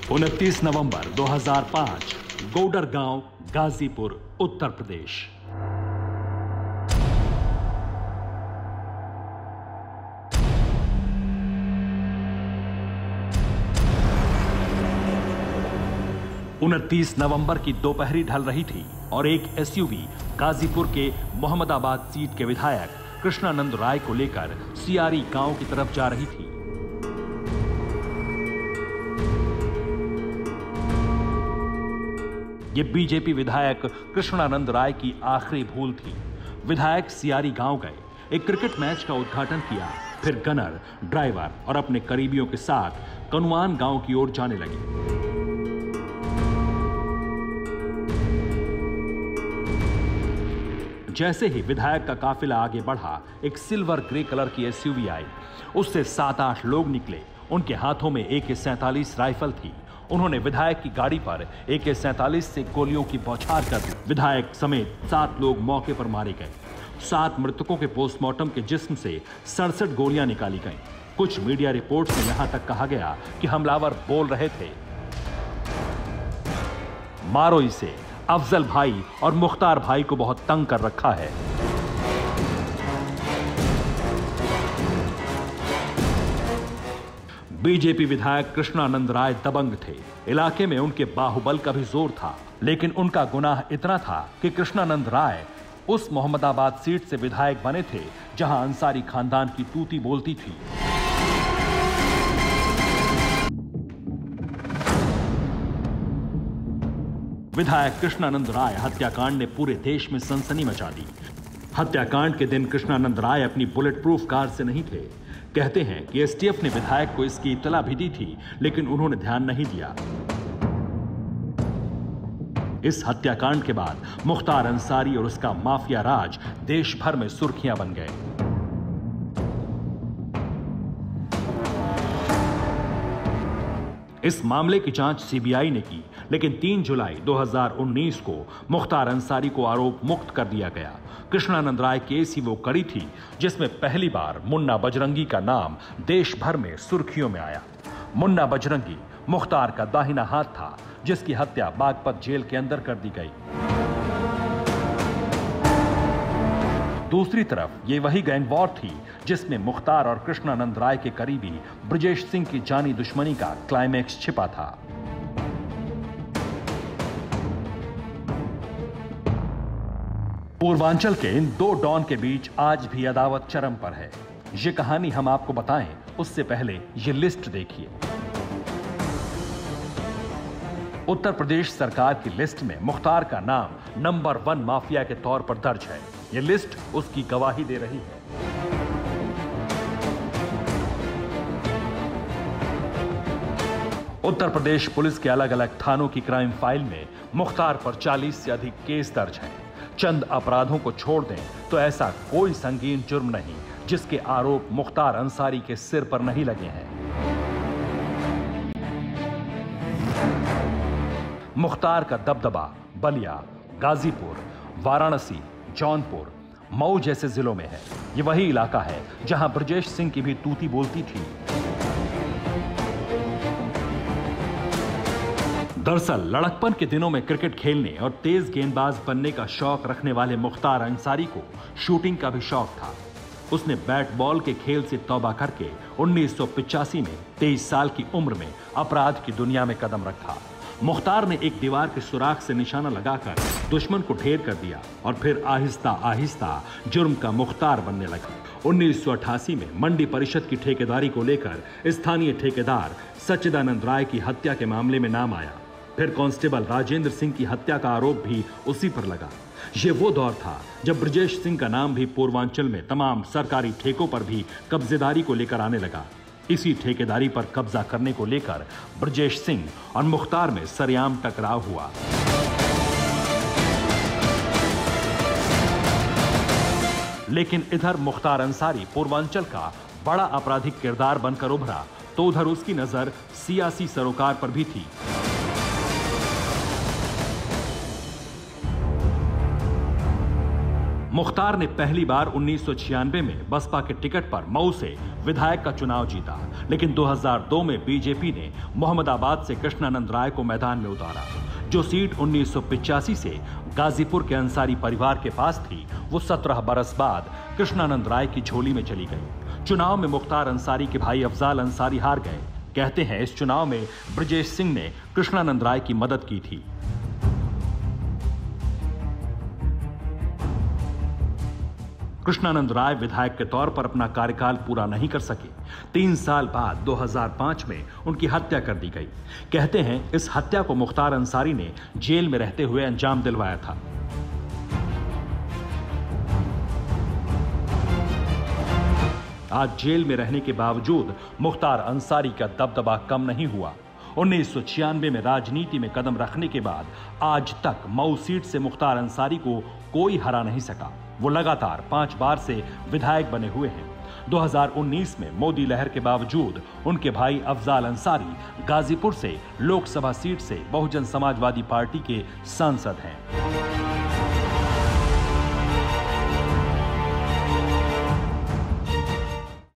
29 नवंबर 2005, गोडर गांव, गाजीपुर, उत्तर प्रदेश। उनतीस नवंबर की दोपहरी ढल रही थी और एक एसयूवी गाजीपुर के मोहम्मदाबाद सीट के विधायक कृष्णानंद राय को लेकर सियारी गांव की तरफ जा रही थी। ये बीजेपी विधायक कृष्णानंद राय की आखिरी भूल थी। विधायक सियारी गांव गए, एक क्रिकेट मैच का उद्घाटन किया, फिर गनर, ड्राइवर और अपने करीबियों के साथ कनुआन गांव की ओर जाने लगे। जैसे ही विधायक का काफिला आगे बढ़ा, एक सिल्वर ग्रे कलर की एसयूवी आई। उससे 7-8 लोग निकले। उनके हाथों में AK-47 राइफल थी। उन्होंने विधायक की गाड़ी पर AK-47 से गोलियों की बौछार कर दी। विधायक समेत 7 लोग मौके पर मारे गए। 7 मृतकों के पोस्टमार्टम के जिस्म से 67 गोलियां निकाली गईं। कुछ मीडिया रिपोर्ट्स में यहां तक कहा गया कि हमलावर बोल रहे थे, मारो इसे, अफजल भाई और मुख्तार भाई को बहुत तंग कर रखा है। बीजेपी विधायक कृष्णानंद राय दबंग थे। इलाके में उनके बाहुबल का भी जोर था, लेकिन उनका गुनाह इतना था कि कृष्णानंद राय उस मोहम्मदाबाद सीट से विधायक बने थे जहां अंसारी खानदान की तूती बोलती थी। विधायक कृष्णानंद राय हत्याकांड ने पूरे देश में सनसनी मचा दी। हत्याकांड के दिन कृष्णानंद राय अपनी बुलेट प्रूफ कार से नहीं थे। कहते हैं कि एसटीएफ ने विधायक को इसकी इत्तला भी दी थी, लेकिन उन्होंने ध्यान नहीं दिया। इस हत्याकांड के बाद मुख्तार अंसारी और उसका माफिया राज देश भर में सुर्खियां बन गए। इस मामले की जांच सीबीआई ने की, लेकिन 3 जुलाई 2019 को मुख्तार अंसारी को आरोप मुक्त कर दिया गया। कृष्णानंद राय केस ही वो कड़ी थी जिसमें पहली बार मुन्ना बजरंगी का नाम देश भर में सुर्खियों में आया। मुन्ना बजरंगी मुख्तार का दाहिना हाथ था, जिसकी हत्या बागपत जेल के अंदर कर दी गई। दूसरी तरफ ये वही गैंग वॉर थी जिसमें मुख्तार और कृष्णानंद राय के करीबी ब्रजेश सिंह की जानी दुश्मनी का क्लाइमैक्स छिपा था। पूर्वांचल के इन 2 डॉन के बीच आज भी अदावत चरम पर है। ये कहानी हम आपको बताएं, उससे पहले ये लिस्ट देखिए। उत्तर प्रदेश सरकार की लिस्ट में मुख्तार का नाम नंबर 1 माफिया के तौर पर दर्ज है। ये लिस्ट उसकी गवाही दे रही है। उत्तर प्रदेश पुलिस के अलग अलग थानों की क्राइम फाइल में मुख्तार पर 40 से अधिक केस दर्ज हैं। चंद अपराधों को छोड़ दें तो ऐसा कोई संगीन जुर्म नहीं जिसके आरोप मुख्तार अंसारी के सिर पर नहीं लगे हैं। मुख्तार का दबदबा बलिया, गाजीपुर, वाराणसी, जौनपुर, मऊ जैसे जिलों में है। यह वही इलाका है जहां ब्रजेश सिंह की भी तूती बोलती थी। दरअसल लड़कपन के दिनों में क्रिकेट खेलने और तेज गेंदबाज बनने का शौक रखने वाले मुख्तार अंसारी को शूटिंग का भी शौक था। उसने बैट बॉल के खेल से तौबा करके 1985 में 23 साल की उम्र में अपराध की दुनिया में कदम रखा। मुख्तार ने एक दीवार के सुराख से निशाना लगाकर दुश्मन को ढेर कर दिया और फिर आहिस्ता आहिस्ता जुर्म का मुख्तार बनने लगा। 1988 में मंडी परिषद की ठेकेदारी को लेकर स्थानीय ठेकेदार सच्चिदानंद राय की हत्या के मामले में नाम आया। फिर कांस्टेबल राजेंद्र सिंह की हत्या का आरोप भी उसी पर लगा। यह वो दौर था जब ब्रजेश सिंह का नाम भी पूर्वांचल में तमाम सरकारी ठेकों पर भी कब्जेदारी को लेकर आने लगा। इसी ठेकेदारी पर कब्जा करने को लेकर ब्रजेश सिंह और मुख्तार में सरेआम टकराव हुआ। लेकिन इधर मुख्तार अंसारी पूर्वांचल का बड़ा आपराधिक किरदार बनकर उभरा तो उधर उसकी नजर सियासी सरोकार पर भी थी। मुख्तार ने पहली बार 1996 में बसपा के टिकट पर मऊ से विधायक का चुनाव जीता, लेकिन 2002 में बीजेपी ने मोहम्मदाबाद से कृष्णानंद राय को मैदान में उतारा। जो सीट 1985 से गाजीपुर के अंसारी परिवार के पास थी, वो 17 बरस बाद कृष्णानंद राय की झोली में चली गई। चुनाव में मुख्तार अंसारी के भाई अफजाल अंसारी हार गए। कहते हैं इस चुनाव में ब्रजेश सिंह ने कृष्णानंद राय की मदद की थी। कृष्णानंद राय विधायक के तौर पर अपना कार्यकाल पूरा नहीं कर सके। 3 साल बाद 2005 में उनकी हत्या कर दी गई। कहते हैं इस हत्या को मुख्तार अंसारी ने जेल में रहते हुए अंजाम दिलवाया था। आज जेल में रहने के बावजूद मुख्तार अंसारी का दबदबा कम नहीं हुआ। 1996 में राजनीति में कदम रखने के बाद आज तक मऊ सीट से मुख्तार अंसारी को कोई हरा नहीं सका। वो लगातार 5 बार से विधायक बने हुए हैं। 2019 में मोदी लहर के बावजूद उनके भाई अफजाल अंसारी गाजीपुर से लोकसभा सीट से बहुजन समाजवादी पार्टी के सांसद हैं।